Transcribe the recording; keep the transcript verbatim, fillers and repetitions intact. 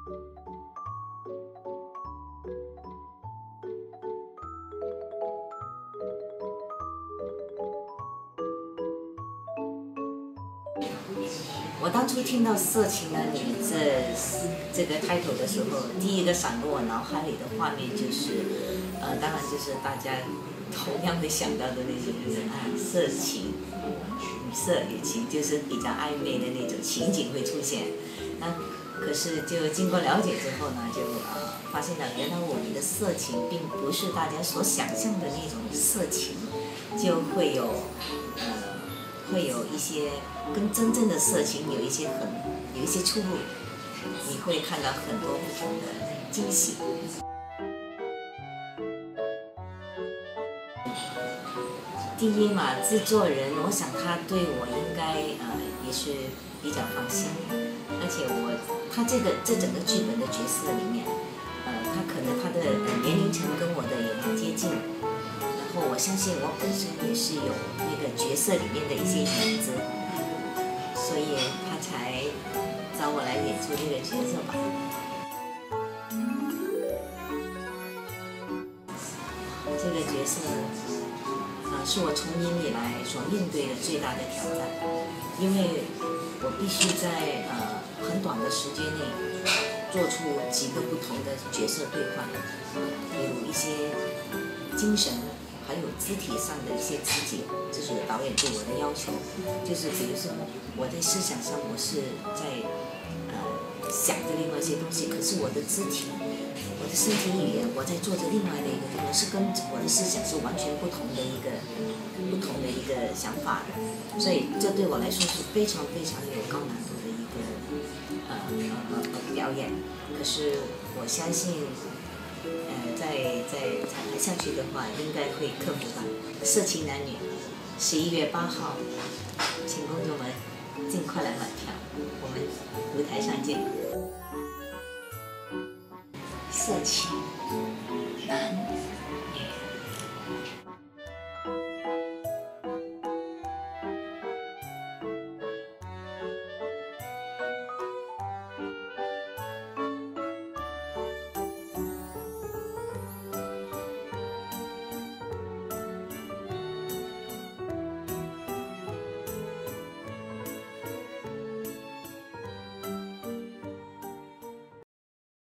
我当初听到《色情男女》这这个 title 的时候，第一个闪入我脑海里的画面就是，呃，当然就是大家同样会想到的那种，就是啊，色情、女色语情，就是比较暧昧的那种情景会出现。那可是就经过了解之后呢，就呃发现了原来我们的色情并不是大家所想象的那种色情，就会有呃。会有一些跟真正的色情有一些很有一些出入，你会看到很多不同的惊喜。第一嘛，制作人，我想他对我应该呃也是比较放心，而且我他这个这整个剧本的角色里面，呃，他可能他的年龄层跟我的也蛮接近。然后我相信我本身也是有那个角色里面的一些影子，所以他才找我来演出这个角色吧。这个角色，呃，是我从影以来所面对的最大的挑战，因为我必须在呃很短的时间内做出几个不同的角色兑换，有一些精神。还有肢体上的一些肢解，这是导演对我的要求。就是比如说，我在思想上我是在呃想着另外一些东西，可是我的肢体、我的身体语言，我在做着另外的一个地方，是跟我的思想是完全不同的一个不同的一个想法的。所以这对我来说是非常非常有高难度的一个呃呃呃表演。可是我相信。呃，再再彩排下去的话，应该会克服吧。色情男女，十一月八号，请观众们尽快来买票，我们舞台上见。色情。